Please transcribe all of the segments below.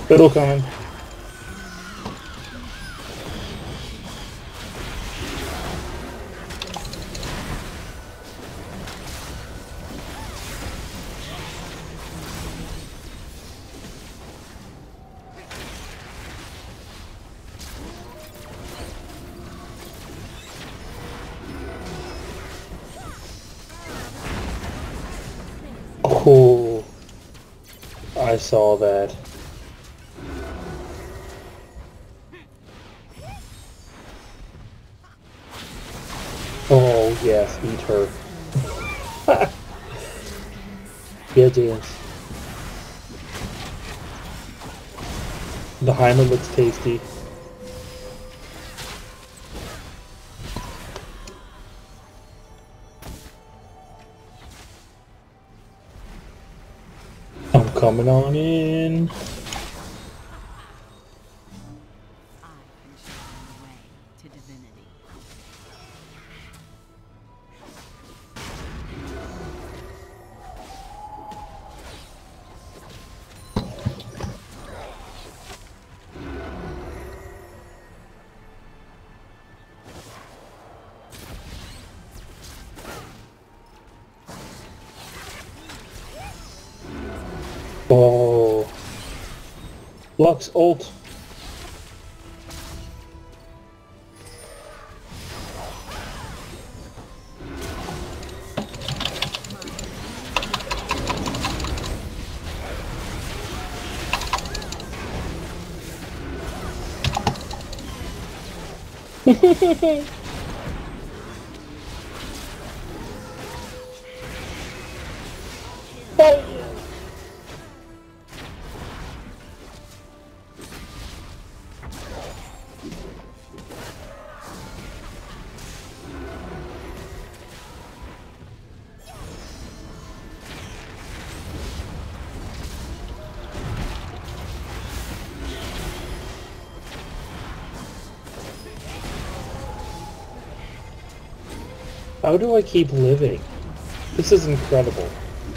Fiddle coming. Oh, I saw that. Oh, yes, eat her. Yeah, James. The Heimer looks tasty. I'm coming on in. I can show them the way to divinity. Oh. Lux ult. How do I keep living? This is incredible.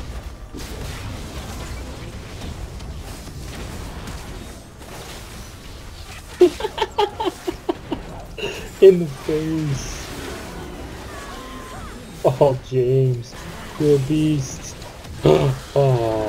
In the face. Oh, James, you're a beast. Oh.